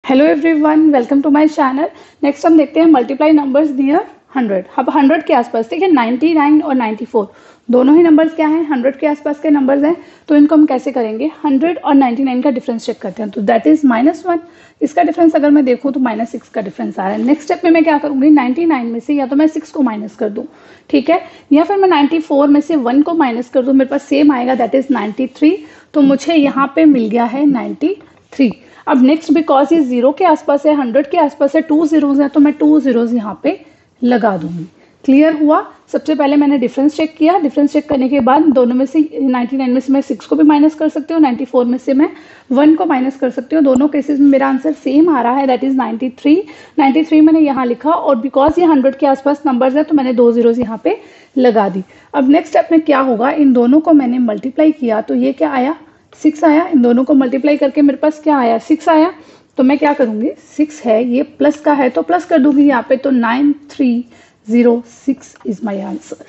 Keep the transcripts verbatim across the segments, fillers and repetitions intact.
Hello everyone, welcome to my channel. Next हम देखते हैं मल्टीप्लाई नंबर्स नियर हंड्रेड। अब हंड्रेड के आसपास देखिए नाइन्टी नाइन और नाइन्टी फोर दोनों ही नंबर्स क्या हैं, हंड्रेड के आसपास के नंबर्स हैं। तो इनको हम कैसे करेंगे, हंड्रेड और नाइन्टी नाइन का डिफरेंस चेक करते हैं। तो दैट इज माइनस वन। इसका डिफरेंस अगर मैं देखूँ तो माइनस सिक्स का डिफरेंस आ रहा है। नेक्स्ट स्टेप में मैं क्या करूँगी, नाइन्टी नाइन में से या तो मैं सिक्स को माइनस कर दूँ, ठीक है, या फिर मैं नाइन्टी फोर में से वन को माइनस कर दूँ, मेरे पास सेम आएगा, दैट इज नाइन्टी थ्री। तो मुझे यहाँ पे मिल गया है नाइन्टी थ्री। अब नेक्स्ट, बिकॉज ये जीरो के आसपास है, हंड्रेड के आसपास है, टू जीरोज है, तो मैं टू जीरोज यहाँ पे लगा दूंगी। क्लियर हुआ। सबसे पहले मैंने डिफरेंस चेक किया। डिफरेंस चेक करने के बाद दोनों में से नाइन्टी नाइन में से मैं सिक्स को भी माइनस कर सकती हूँ, नाइन्टी फोर में से मैं वन को माइनस कर सकती हूँ। दोनों केसेस में मेरा आंसर सेम आ रहा है, that is ninety three. Ninety three मैंने यहाँ लिखा और बिकॉज ये हंड्रेड के आसपास नंबर्स है तो मैंने दो जीरोज यहाँ पे लगा दी। अब नेक्स्ट स्टेप में क्या होगा, इन दोनों को मैंने मल्टीप्लाई किया तो ये क्या आया, सिक्स आया। इन दोनों को मल्टीप्लाई करके मेरे पास क्या आया, सिक्स आया। तो मैं क्या करूंगी, सिक्स है, ये प्लस का है तो प्लस कर दूंगी यहाँ पे। तो nine three zero six is my answer.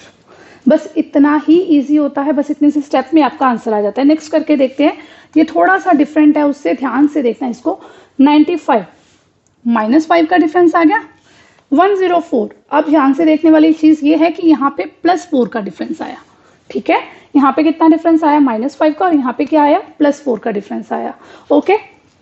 बस इतना ही इजी होता है, बस इतने से स्टेप में आपका आंसर आ जाता है। नेक्स्ट करके देखते हैं, ये थोड़ा सा डिफरेंट है, उससे ध्यान से देखना इसको। नाइन्टी फाइव माइनस फाइव का डिफरेंस आ गया, वन जीरो फोर। अब ध्यान से देखने वाली चीज ये है कि यहाँ पे प्लस फोर का डिफरेंस आया, ठीक है। यहाँ पे कितना डिफरेंस आया, माइनस फाइव का, और यहाँ पे क्या आया, प्लस फोर का डिफरेंस आया। ओके,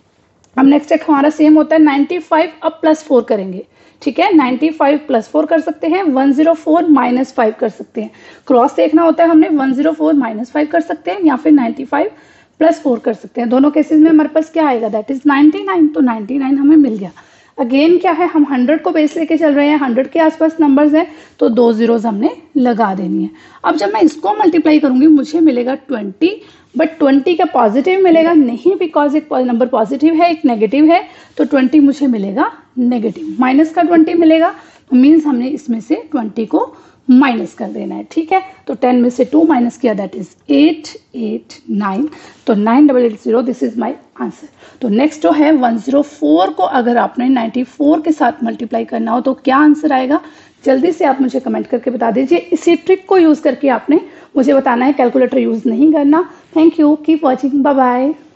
अब नेक्स्ट एक हमारा सेम होता है, नाइन्टी फाइव अब प्लस फोर करेंगे, ठीक है। नाइन्टी फाइव प्लस फोर कर सकते हैं, one zero four minus five कर सकते हैं। क्रॉस देखना होता है हमने, one zero four minus five कर सकते हैं या फिर नाइन्टी फाइव प्लस फोर कर सकते हैं। दोनों केसेस में हमारे पास क्या आएगा, दैट इज नाइन्टी नाइन। तो नाइन्टी नाइन हमें मिल गया। अगेन क्या है, हम हंड्रेड को बेस लेके चल रहे हैं, हंड्रेड के आसपास नंबर्स हैं तो दो जीरोज हमने लगा देनी है। अब जब मैं इसको मल्टीप्लाई करूंगी मुझे मिलेगा ट्वेंटी, बट ट्वेंटी का पॉजिटिव मिलेगा नहीं, बिकॉज एक नंबर पॉजिटिव है एक नेगेटिव है, तो ट्वेंटी मुझे मिलेगा नेगेटिव। माइनस का ट्वेंटी मिलेगा, मीन्स हमने इसमें से ट्वेंटी को माइनस कर देना है, ठीक है। तो टेन में से टू माइनस किया, that is eight, eight nine. तो nine double eight zero, this is my answer. तो नेक्स्ट जो है वन जीरो फोर को अगर आपने नाइन्टी फोर के साथ मल्टीप्लाई करना हो तो क्या आंसर आएगा, जल्दी से आप मुझे कमेंट करके बता दीजिए। इसी ट्रिक को यूज करके आपने मुझे बताना है, कैलकुलेटर यूज नहीं करना। Thank you, keep watching, bye bye.